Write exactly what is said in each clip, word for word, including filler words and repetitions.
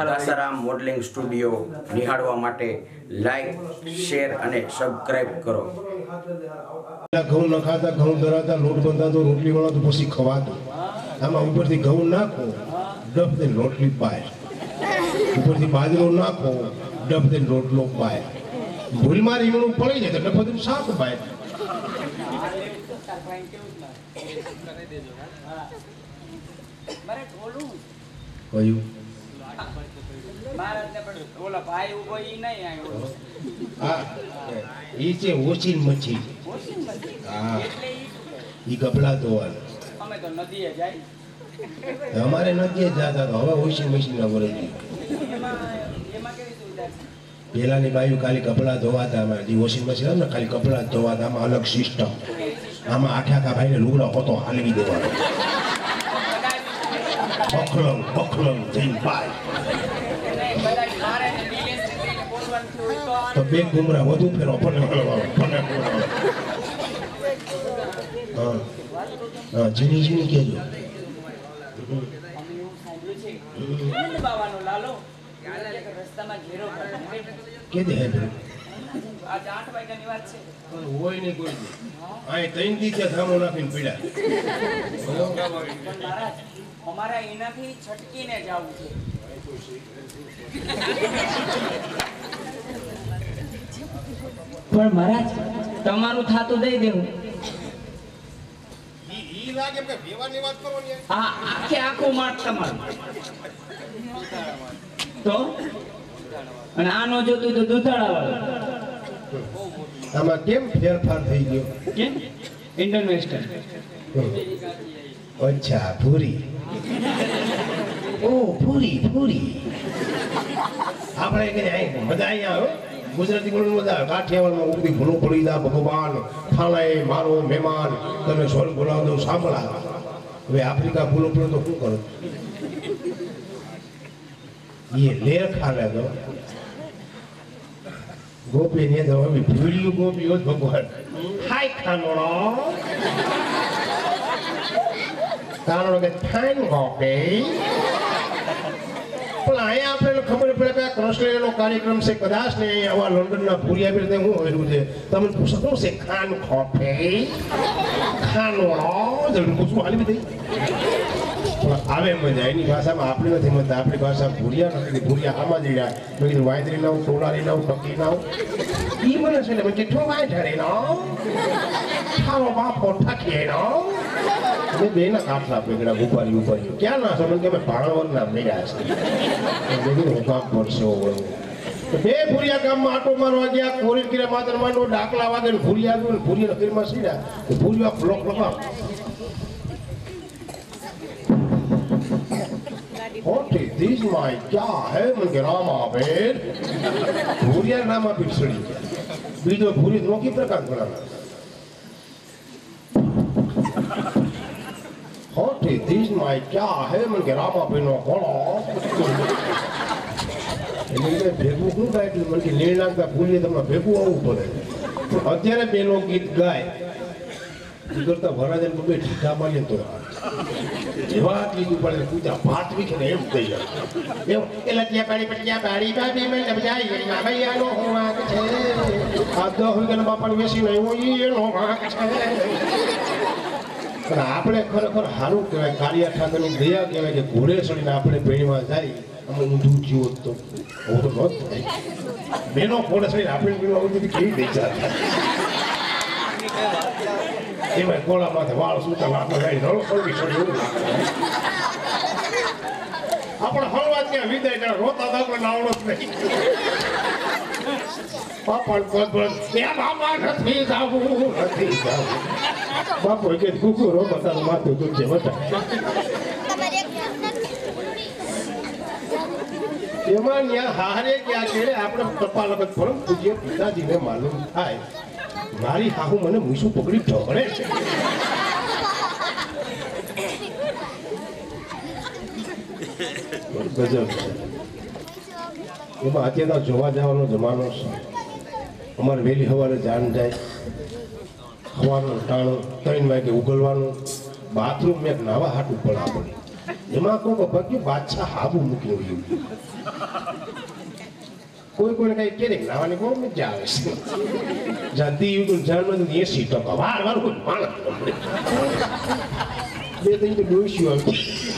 Dasaram modelling studio નિહાળવા માટે like share અને સબસ્ક્રાઇબ કરો. ઘઉં ન ખાતા ઘઉં ધરાતા લોટ બંધાતો રોટલી વાળો તો પછી ખવાતો. આમાં ઉપરથી ઘઉં નાખો ડબ દે રોટલી પાય, ઉપરથી બાજરો નાખો ડબ દે રોટલો પાય. ભૂલમાં રીંગણું પડી જાય તો ડબ બધું શાક પાય. કયું એ છે ઓછી મચ્છી. હા એ કપડા ધોવાના. અમારે નદીએ જતા તો હવે ઓછી મશીન ના વરે. પેલાની બાયુ ખાલી કપડા ધોવાતા, અમારે જે વોશિંગ મશીન ને ખાલી કપડા ધોવાતા. આમાં અલગ સિસ્ટમ. આમાં આખા આખા ભાઈને લુગડા હોતો હાલવી દેવાનો. બખલમ બખલમ જઈને બાય તો બે ગુમરા વધુ ફેરો પણ હા હા જીની જીની કેજો. કે દે હે આજ આઠ વાગ્યાની વાત છે. હોય નહીં કોઈ આ ત્રણ દી છે ધામો નાખીને પીડા. અમારા એનાથી છટકીને જવું છે. પણ મહારાજ તમારું થાતું દઈ દેવું. ઈ લાગે કે ભેવાની વાત કરવાની. હા આખે આખું માટ તમારું તો. અને આનો જોતું તો દૂધાળા વાળો. આમાં કેમ ફેરફાર થઈ ગયો? કેમ ઇન્ડિયન વેસ્ટર્ન. અચ્છા પૂરી. ઓ પૂરી પૂરી. આપણે કે બધા અહીંયા આવે ગુજરાતી બોલવાનું બધા કાઠિયાવાડમાં ઉગતી ભૂલો પડી દા ભગવાન થાણાએ મારો મહેમાન તમે સ્વર બોલાવો દો સાંભળા. હવે આફ્રિકા ભૂલો પડે તો શું કરો? એ લેર ખાલે તો ગોપી ને તો હવે ભૂલ્યું ગોપીઓ જ ભગવાન. હાય ખાનોડો કારણ કે ફાઇન ગોપી. પણ અહીંયા આપણે ખબર પડે કે કૃષ્ણનો કાર્યક્રમ છે કદાચ ને આવા લંડનના ભૂરિયા બી હું હોયેલું છે. તમે પૂછો શું છે? ખાન ખોપે ખાનોડો જલ્દી પૂછવું હાલી થઈ આવે મજા. એની ભાષામાં આપણે નથી મજા. આપણી ભાષા ભૂરિયા નથી. ભૂરિયા આમાં જઈ રહ્યા. મેં કીધું વાંદરી નાવ ટોલારી નાવ ટકી નાવ ઈ મને છે ને કેટલો વાંઢારી નાવ ખાવો બાપો ઠકીએ નાવ. મેં બે ના કાટલા પેગડા ઉપાડી ઉપાડી ક્યાં ના સમજ કે અમે ભાણવર ના મેળ્યા છે. હું કામ કરશો બે ભૂરિયા ગામમાં આટો મારવા ગયા. કોરી કિરા માતર માંડો ડાકલા વાગે ભૂરિયા ગયું. ભૂરિયા ફીરમાં સીડ્યા તો ભૂરિયા બ્લોક લગાવ. What is this my क्या है मुझे राम आवेर भूरिया नाम आप पिछड़ी बीजो भूरी नोकी प्रकार बनाना. What is this my क्या है मुझे राम आवेर नो कोलो એટલે ભેગું શું ગાય એટલે મને નીળ નાખતા ભૂલીએ તમને ભેગું આવવું પડે. અત્યારે બેનો ગીત ગાય કરતા વરાજન બબે ઠીકા મારીએ તો વાત લીધું પડે પૂજા ભાત વીખે ને એમ થઈ જાય. એમ એટલે ત્યાં પાડી પટિયા પાડી બાબી મેં જાય ગરીમાં ભૈયાનો હું વાંક છે. આ દસ રૂપિયાના બાપાને વેસી નહીં હોય એનો વાંક છે. પણ આપણે ખરેખર સારું કહેવાય. કાળિયા ઠાકરની દયા કહેવાય કે ઘોડે ચડીને આપણે પેઢીમાં જાય અમે ઊંધું જીવો તો હું તો ન થાય. બેનો ઘોડે ચડીને આપણે પેઢીમાં કેવી દઈ જાય એમાં ગોળા માથે વાળ સુતા આપણે ગાડી રળ પડવી છોડી આપણે હળવા ત્યાં વિદાય કરે રોતા તો આપણે નાવડો જ નહીં. બાપા બાપા નથી જાવું નથી જાવું. બાપુ કે કુકુરો બતાવું માથું દુખે બતા. એમાં ત્યાં હારે ક્યાં છે આપણે કપા લગત પરમ પૂજ્ય પિતાજીને માલુમ થાય મારી હાહુ મને મૂસું પકડી ઢોળે છે. ગજબ છે. એમાં અત્યારે જોવા જવાનો જમાનો છે. અમારે વહેલી સવારે જાણ જાય સવારનું ટાણું ત્રણ વાગે ઉગલવાનું બાથરૂમ મેં નાવા હાટું પડા પડી એમાં કોઈ પગ્યું બાદશાહ હાબુ મૂકી હોય કોઈ કોઈને કઈ કે નાવાની બહુ મજા આવે છે જાતિ યુગ જન્મ એસી ટકા વાર વાર કોઈ માણસ બે ત્રણ તો ડોસ્યું આવે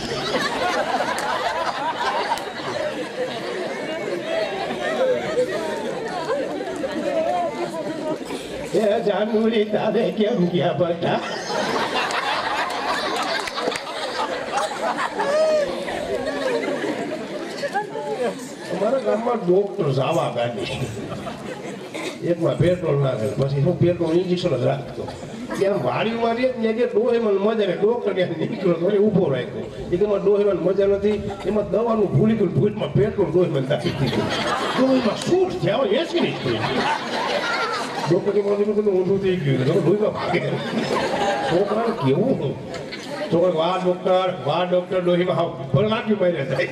એ જાનુરી તારે કેમ ગયા બટા અમારા ગામમાં ડોક્ટર જાવા ગાડી એકમાં પેટ્રોલ નાખે પછી હું પેટ્રોલ ઇન્જેક્શન જ રાખતો ત્યાં વાડી મારી ત્યાં જે ડોહીમાં મજા ને ડોક્ટર ત્યાં નીકળ્યો તો ઊભો રાખ્યો એ કે ડોહીમાં મજા નથી એમાં દવાનું ભૂલી ગયું ભૂતમાં પેટ્રોલ ડોહીમાં નાખી દીધું ડોહીમાં શૂટ થયા એસી નહીં ડોક્ટર મને ઊંધું થઈ ગયું ડોહીમાં ભાગે છોકરાને કેવું છોકરા વાહ ડોક્ટર વાહ ડોક્ટર ડોહીમાં ફળ નાખ્યું મારે થાય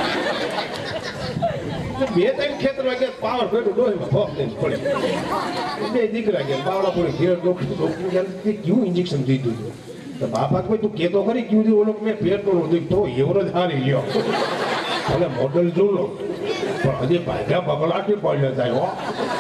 બે ત્રણ ખેતર વાગ્યા પાવર કર્યું ડોહીમાં ફોક લઈને પડે બે દીકરા ગયા પાવડા પડે ઘેર ડોક્ટર ડોક્ટર કેવું ઇન્જેક્શન દીધું તો બાપા ભાઈ તું કેતો ખરી કેવું ઓલો મેં પેટ્રોલ દીધો એવરો જ હારી લ્યો અને મોડલ જોલો પણ હજી ભાગ્યા બગલાટી પડ્યો થાય હો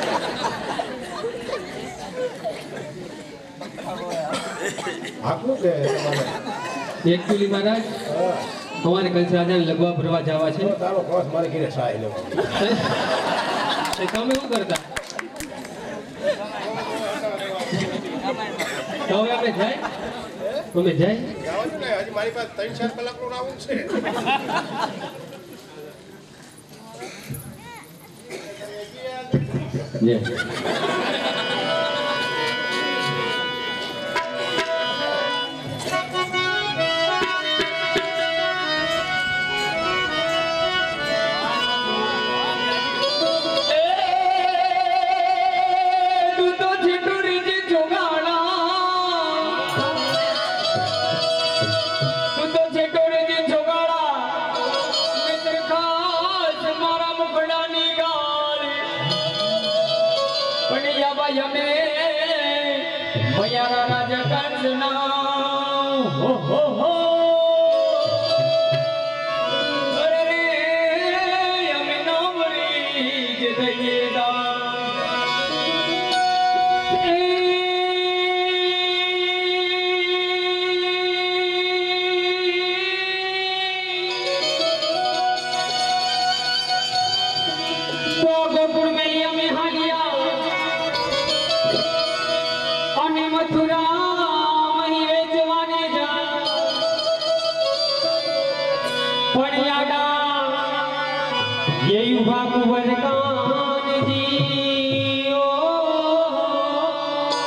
આખું કે એકચ્યુઅલી મહારાજ તમારે કંસ રાજાને લગવા ભરવા જવા છે તારો બસ મારે ઘરે સહાય લેવા તમે શું કરતા તો હવે આપણે જાય તમે જાય હજી મારી પાસે ત્રણ ચાર કલાકનું રાઉન્ડ છે જય બાપુ વરકાનજી ઓ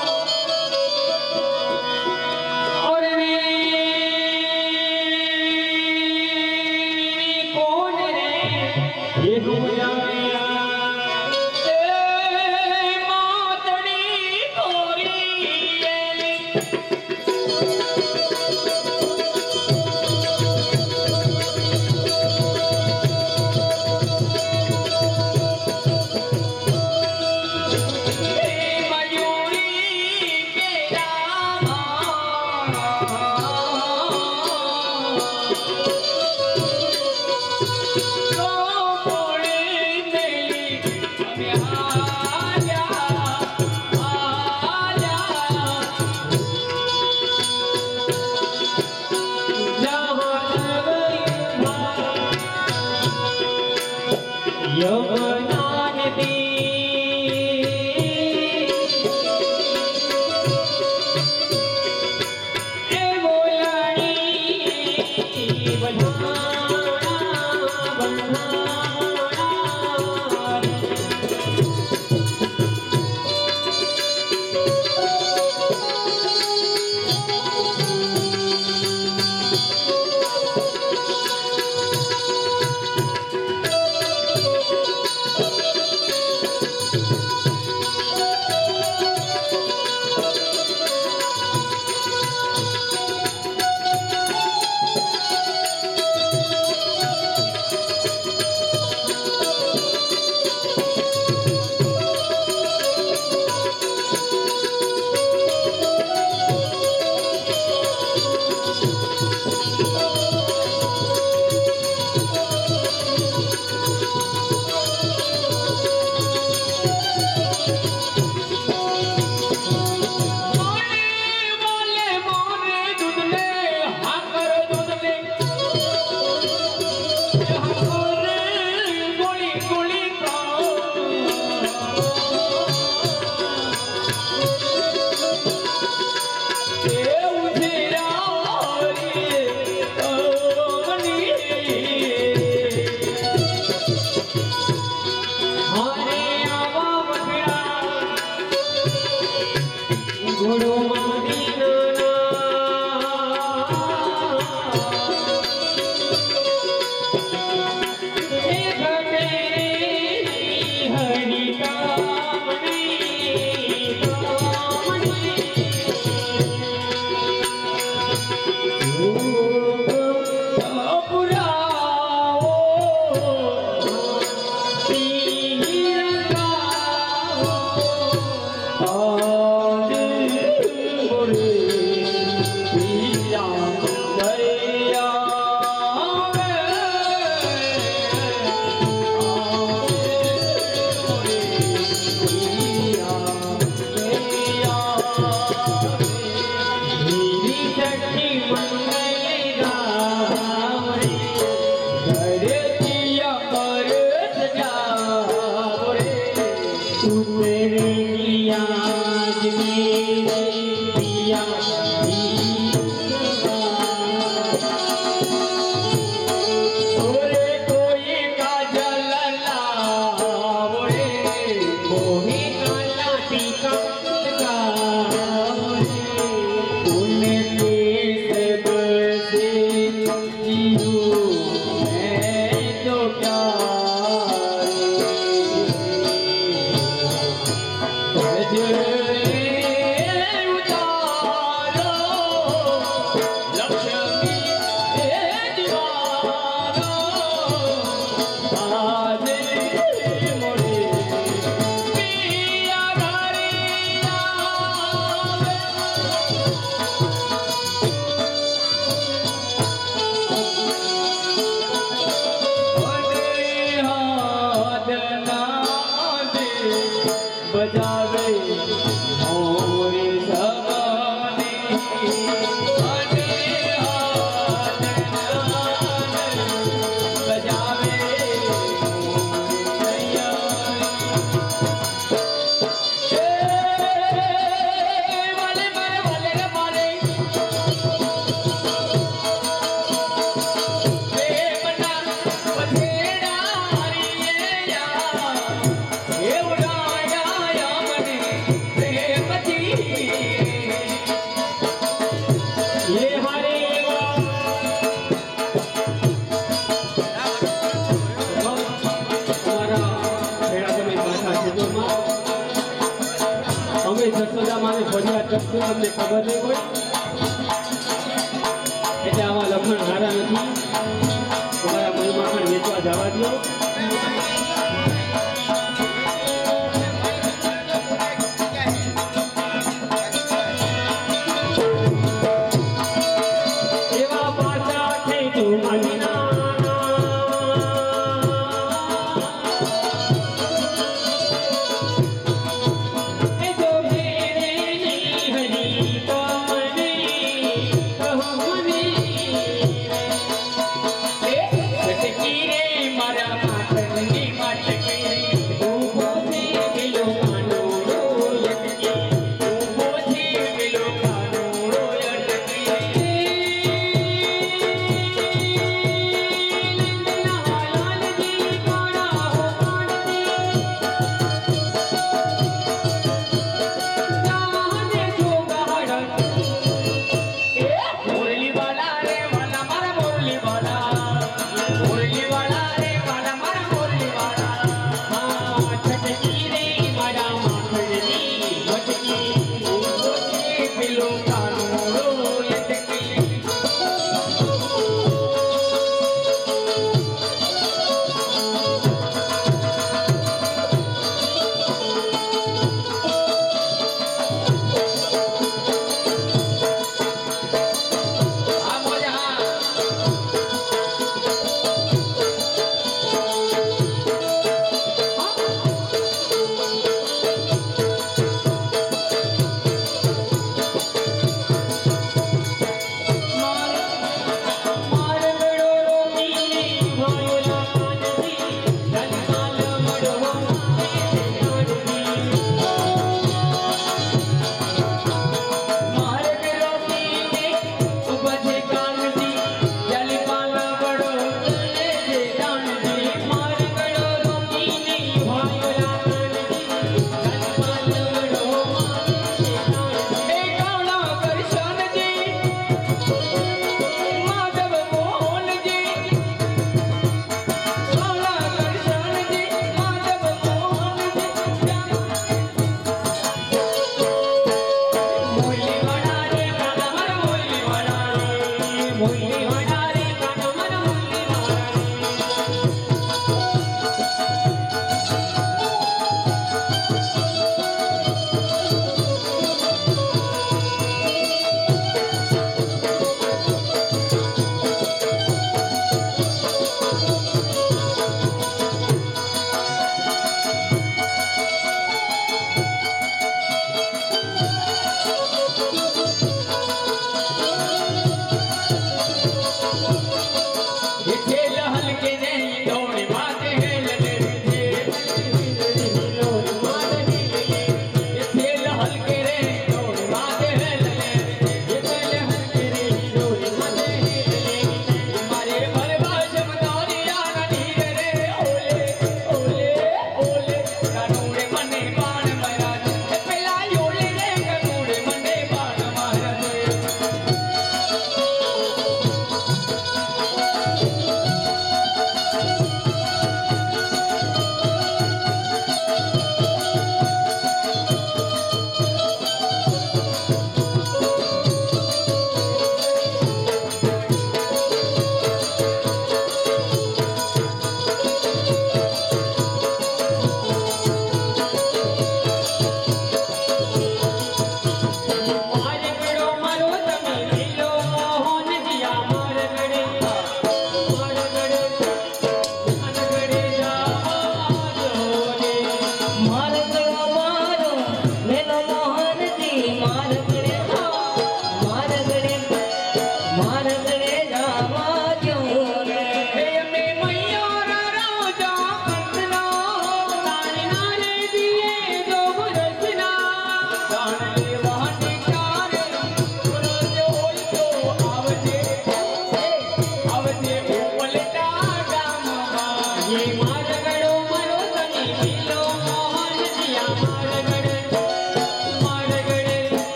તમને ખબર નહીં કોઈ એટલે આવા લખણ હારા નથી તમારા મનમાં પણ વેચવા જવા દો એવા પાછા થઈ તું મનના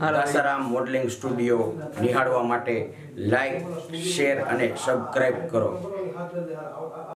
દાસારામ મોડલિંગ સ્ટુડિયો નિહાળવા માટે લાઈક શેર અને સબસ્ક્રાઇબ કરો.